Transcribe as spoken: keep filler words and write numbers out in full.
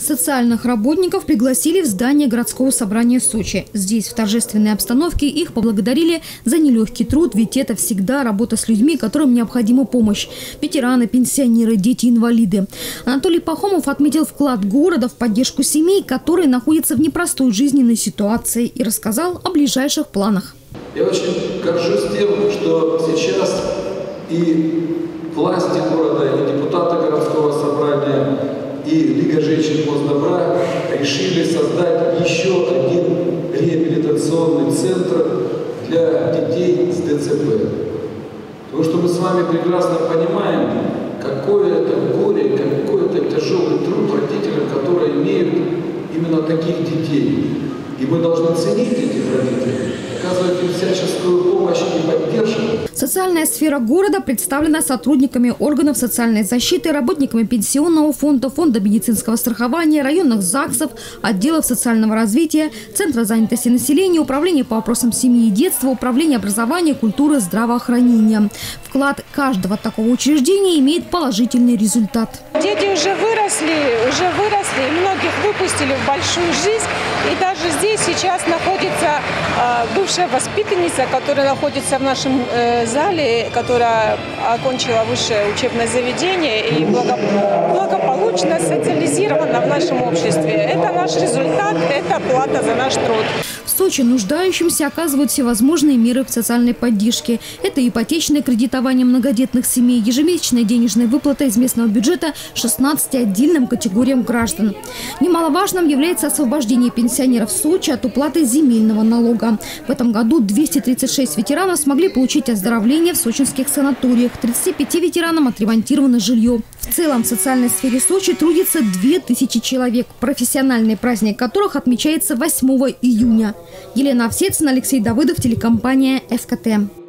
Социальных работников пригласили в здание городского собрания Сочи. Здесь в торжественной обстановке их поблагодарили за нелегкий труд, ведь это всегда работа с людьми, которым необходима помощь. Ветераны, пенсионеры, дети-инвалиды. Анатолий Пахомов отметил вклад города в поддержку семей, которые находятся в непростой жизненной ситуации, и рассказал о ближайших планах. Я очень горжусь тем, что сейчас и власти города, и депутаты городского собрания, и Лига женщин Моздобра решили создать еще один реабилитационный центр для детей с ДЦП. Потому что мы с вами прекрасно понимаем, какое это горе, какой это тяжелый труд родителям, которые имеют именно таких детей. И мы должны ценить этих родителей, оказывать им всяческую помощь и поддержку. Социальная сфера города представлена сотрудниками органов социальной защиты, работниками пенсионного фонда, фонда медицинского страхования, районных ЗАГСов, отделов социального развития, Центра занятости населения, Управления по вопросам семьи и детства, Управления образования, культуры, здравоохранения. Вклад каждого такого учреждения имеет положительный результат. Дети уже выросли, уже выросли, многих выпустили в большую жизнь. И даже здесь сейчас находится э, бывшая воспитанница, которая находится в нашем э, зале, которая окончила высшее учебное заведение и благополучно социализирована в нашем обществе. Это наш результат, это плата за наш труд. В Сочи нуждающимся оказывают всевозможные меры в социальной поддержке. Это ипотечное кредитование многодетных семей, ежемесячная денежная выплата из местного бюджета шестнадцати отдельным категориям граждан. Немаловажным является освобождение пенсионеров Сочи от уплаты земельного налога. В этом году двести тридцать шесть ветеранов смогли получить оздоровление в сочинских санаториях. тридцати пяти ветеранам отремонтировано жилье. В целом в социальной сфере Сочи трудится две тысячи человек, профессиональный праздник которых отмечается восьмого июня. Елена Овсецина, Алексей Давыдов, телекомпания ФКТ.